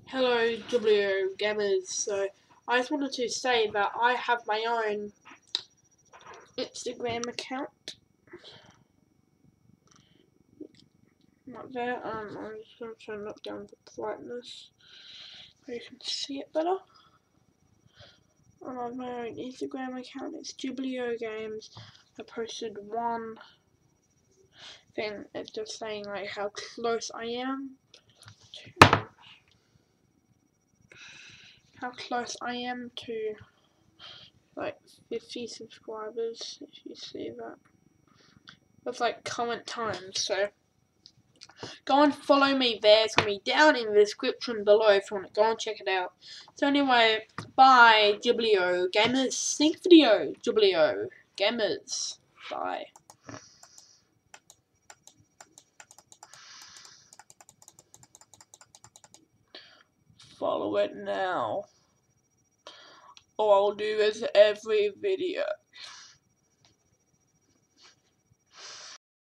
Hello, W Gamers. So, I just wanted to say that I have my own Instagram account. Right there. I'm just going to try and knock down the brightness so you can see it better. I have my own Instagram account. It's Jubilio Games. I posted one thing. It's just saying like how close I am to like 50 subscribers. If you see that, with like current times. So go and follow me there. It's going to be down in the description below if you want to go and check it out. So anyway, bye, Jubilio Gamers. Sneak video, Jubilio Gamers. Bye. Follow it now. Or I'll do this every video.